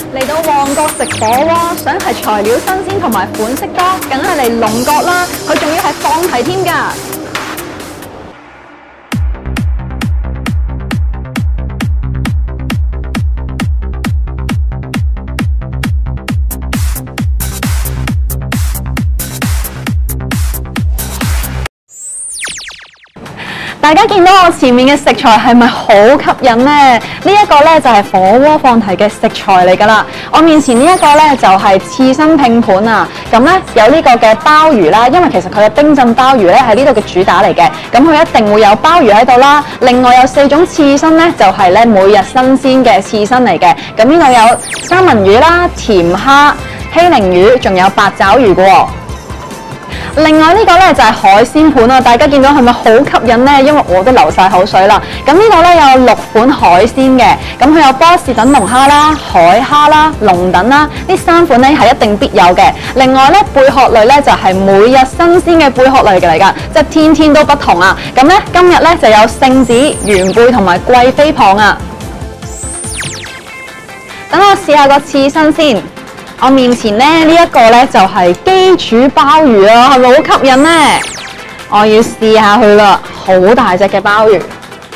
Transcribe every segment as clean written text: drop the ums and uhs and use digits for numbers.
嚟到旺角食火鍋，想係材料新鮮同埋款式多，梗係嚟龍角啦！佢仲要係放題添㗎。大家見到我前面嘅食材係咪好吸引呢？呢一個呢，就係火鍋放題嘅食材嚟㗎啦。我面前呢一個呢，就係刺身拼盤啊。咁呢，有呢個嘅鮑魚啦，因為其實佢嘅冰鎮鮑魚呢係呢度嘅主打嚟嘅。咁佢一定會有鮑魚喺度啦。另外有4種刺身呢，就係呢每日新鮮嘅刺身嚟嘅。咁呢度有三文魚啦、甜蝦、希靈魚，仲有八爪魚嘅喎。另外呢個呢就係海鮮盤啊！大家見到係咪好吸引呢？因為我都流晒口水啦。咁呢度呢有6款海鮮嘅，咁佢有波士頓龍蝦啦、海蝦啦、龍躉啦，呢3款呢係一定必有嘅。另外呢貝殼類呢就係每日新鮮嘅貝殼類嚟㗎，即係天天都不同啊！咁呢今日呢就有聖子、元貝同埋貴妃蚌啊！等我試下個刺身先。我面前呢一個呢就係基煮鮑魚啊，係咪好吸引呢？我要試下佢啦，好大隻嘅鮑魚，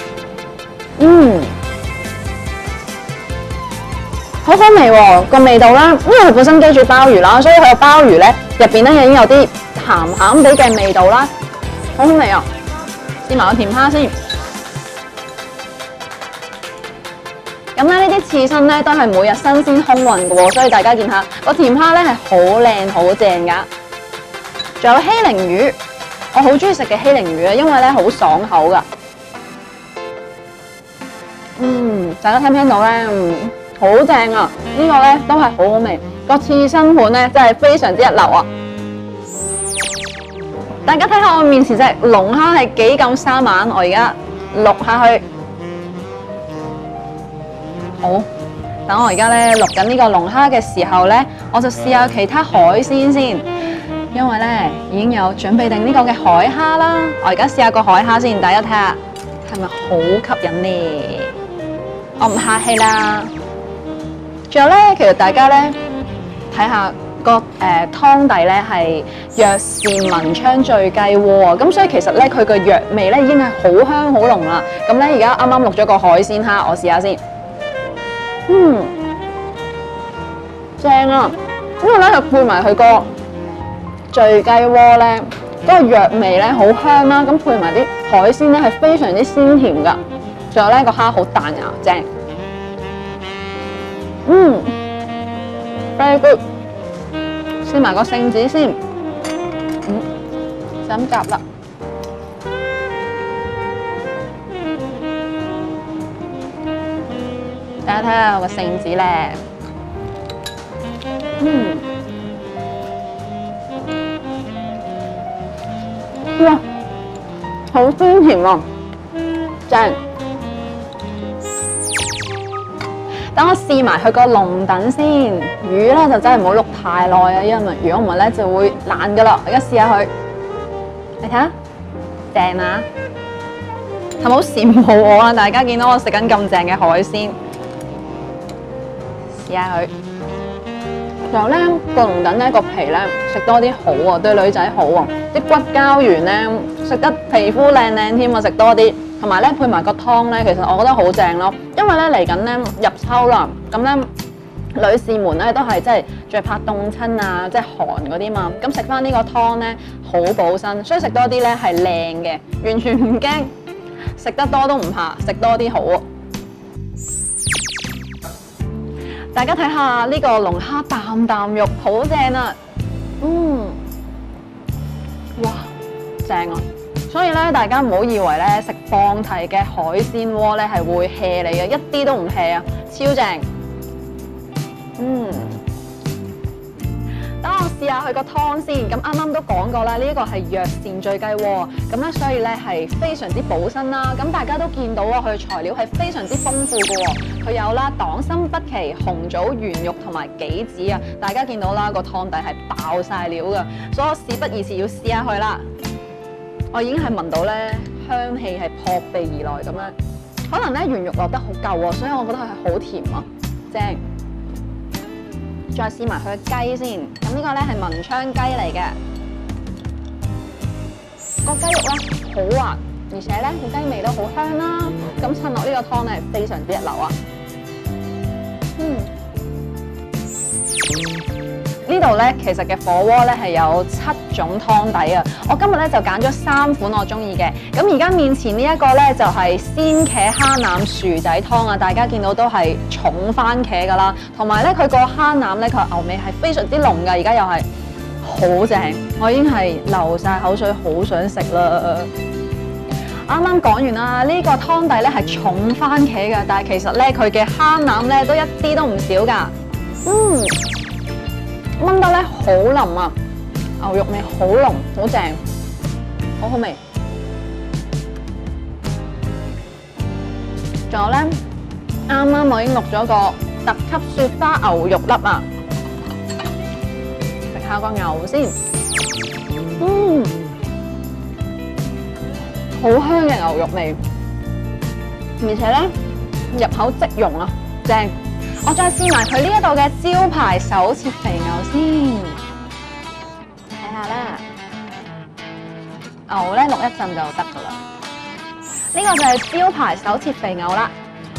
好好味喎！個味道啦，因為佢本身基煮鮑魚啦，所以佢個鮑魚呢入邊呢已經有啲鹹鹹地嘅味道啦，好好味啊！試埋個甜蝦先。咁咧呢啲刺身咧都係每日新鮮空運嘅喎，所以大家見下個甜蝦咧係好靚好正噶。仲有希靈魚，我好中意食嘅希靈魚啊，因為咧好爽口噶。大家聽唔聽到咧？好正啊！呢個咧都係好好味，個刺身盤咧真係非常之一流啊！大家睇下我面前隻龍蝦係幾咁生猛，我而家淥下去。好，等我而家咧錄緊呢個龍蝦嘅時候咧，我就試下其他海鮮先，因為咧已經有準備定呢個嘅海蝦啦。我而家試下個海蝦先，大家睇下係咪好吸引呢？我唔客氣啦。仲有咧，其實大家咧睇下個湯底咧係藥膳文昌醉雞鍋，咁所以其實咧佢個藥味咧已經係好香好濃啦。咁咧而家啱啱錄咗個海鮮蝦，我試下先。正啊！因為咧佢配埋佢個醉雞鍋咧，嗰個藥味咧好香啦，咁配埋啲海鮮咧係非常之鮮甜噶，仲有咧個蝦好彈牙，正。very good。試埋個聖子先，就咁夾啦。大家睇下我個聖子咧，哇，好鮮甜啊，正！等我試埋佢個龍躉先，魚咧就真係唔好淥太耐啊，因為如果唔係咧就會爛噶啦。我而家試下佢，你睇下，正啊！係咪好羨慕我啊？大家見到我食緊咁正嘅海鮮。試下佢，仲有咧個龍躉咧個皮咧食多啲好啊，對女仔好啊，啲骨膠原咧食得皮膚靚靚添啊，食多啲，同埋咧配埋個湯咧，其實我覺得好正咯。因為咧嚟緊咧入秋啦，咁咧女士們咧都係即係最怕凍親啊，即係寒嗰啲嘛，咁食翻呢個湯咧好補身，所以食多啲咧係靚嘅，完全唔驚，食得多都唔怕，食多啲好啊！大家睇下呢個龍蝦啖啖肉好正啊，哇，正啊！所以咧，大家唔好以為咧食放題嘅海鮮鍋咧係會 hea 你嘅，一啲都唔 hea 啊，超正！等我試下佢個湯先。咁啱啱都講過啦，呢一個係藥膳醉雞鍋，咁咧所以咧係非常之補身啦。咁大家都見到啊，佢嘅材料係非常之豐富嘅喎。佢有啦黨參、北芪、紅棗、圓肉同埋杞子啊。大家見到啦，個湯底係爆晒料㗎，所以我事不宜遲要試下佢啦。我已經係聞到咧香氣係撲鼻而來咁樣，可能咧圓肉落得好夠喎，所以我覺得佢係好甜啊，正。 再試埋佢嘅雞先。咁呢個咧係文昌雞嚟嘅，個雞肉咧好滑，而且咧個雞味都好香啦。咁襯落呢個湯咧係非常之一流啊！呢度咧其實嘅火鍋咧係有7種湯底啊！我今日咧就揀咗3款我中意嘅。咁而家面前呢一個咧就係鮮茄蝦腩薯仔湯啊！大家見到都係重番茄噶啦，同埋咧佢個蝦腩咧佢牛味係非常之濃噶，而家又係好正，我已經係流晒口水，好想食啦！啱啱講完啦，呢個湯底咧係重番茄嘅，但係其實咧佢嘅蝦腩咧都一啲都唔少噶，炆得咧好腍啊，牛肉味好濃，好正，好好味。仲有咧，啱啱我已經錄咗個特級雪花牛肉粒啊，食下個牛先，好香嘅牛肉味，而且咧入口即溶啊，正。我再試埋佢呢一度嘅招牌手切肥牛先，睇下啦。牛咧淥一陣就得噶啦。呢個就係招牌手切肥牛啦。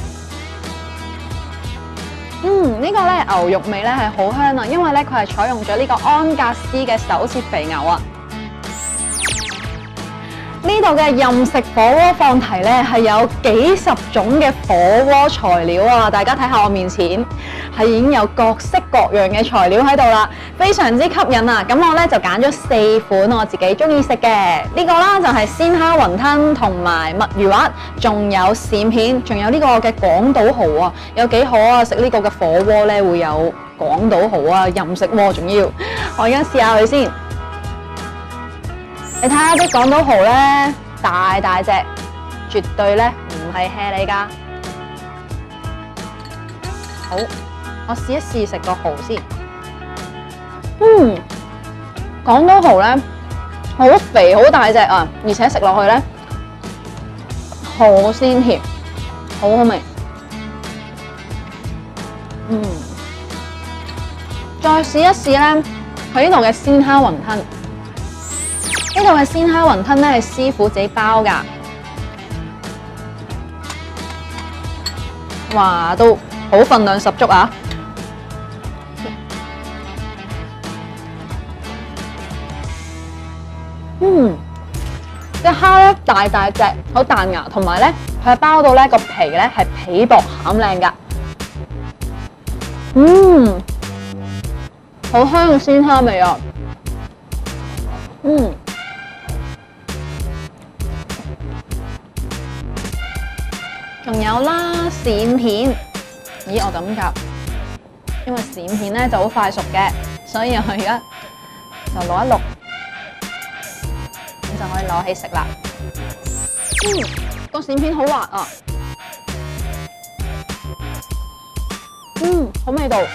呢個咧牛肉味咧係好香啊，因為咧佢係採用咗呢個安格斯嘅手切肥牛啊。呢度嘅任食火鍋放題咧係有幾10種嘅火鍋材料啊！大家睇下我面前係已經有各式各樣嘅材料喺度啦，非常之吸引啊！咁我咧就揀咗4款我自己中意食嘅，呢個啦就係鮮蝦雲吞同埋墨魚滑，仲有鱔片，仲有呢個嘅廣島蠔啊！有幾好啊！食呢個嘅火鍋咧會有廣島蠔啊，任食喎仲要，我而家試下佢先。你睇下啲廣島蠔咧，大隻，絕對咧唔係 hea 你噶。好，我試一試食個蠔先。廣島蠔咧好肥好大隻啊，而且食落去咧好鮮甜，好好味。再試一試咧，佢呢度嘅鮮蝦雲吞。呢度嘅鮮蝦雲吞咧係師傅自己包㗎，哇，都好份量十足啊！隻蝦咧大隻，好彈牙，同埋咧佢係包到咧個皮咧係皮薄餡靚㗎，好香嘅鮮蝦味啊！仲有啦，鱔片，咦，我咁夾，因為鱔片咧就好快熟嘅，所以我而家就攞一淥，咁就可以攞起食啦。個鱔片好滑啊，好味道。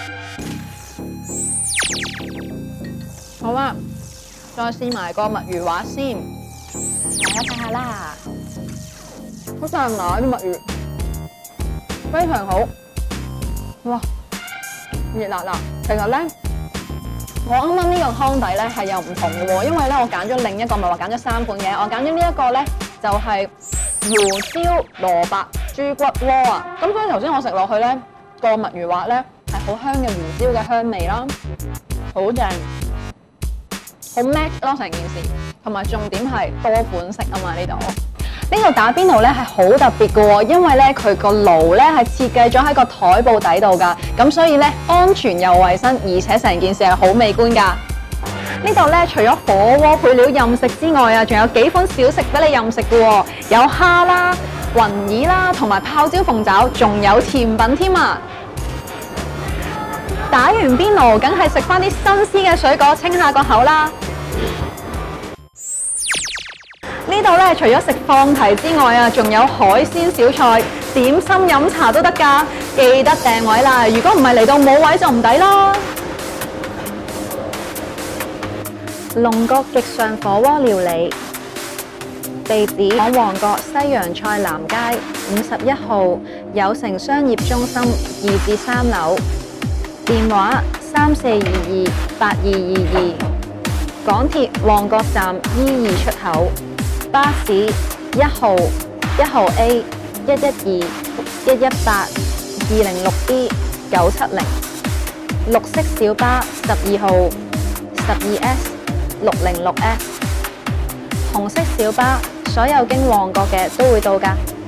好啦，再試埋個墨魚滑先，大家睇下啦，好彈牙啲墨魚。非常好，哇！熱辣辣。其實咧，我啱啱呢個湯底咧係有唔同嘅喎，因為咧我揀咗另一個，唔係話揀咗3款嘅，我揀咗呢一個咧就係胡椒蘿蔔豬骨鍋啊。咁所以頭先我食落去咧，個墨魚滑咧係好香嘅胡椒嘅香味啦，好正，好 match 咯成件事，同埋重點係多款式啊嘛呢度。呢個打邊爐咧係好特別嘅喎，因為咧佢個爐咧係設計咗喺個台布底度㗎，咁所以咧安全又衞生，而且成件事係好美觀㗎。呢度咧除咗火鍋配料任食之外啊，仲有幾款小食俾你任食嘅喎，有蝦啦、雲耳啦，同埋泡椒鳳爪，仲有甜品添啊！打完邊爐，梗係食翻啲新鮮嘅水果清下個口啦。呢度咧除咗食放題之外啊，仲有海鮮小菜、點心飲茶都得㗎，記得訂位啦！如果唔係嚟到冇位就唔抵啦。龍角極上火鍋料理，地址喺旺角西洋菜南街51號友誠商業中心2至3樓，電話 34228222，港鐵旺角站 E2出口，巴士1號、1號 A、112、118、206B、970，綠色小巴12號、12S、606S，紅色小巴所有經旺角嘅都會到㗎。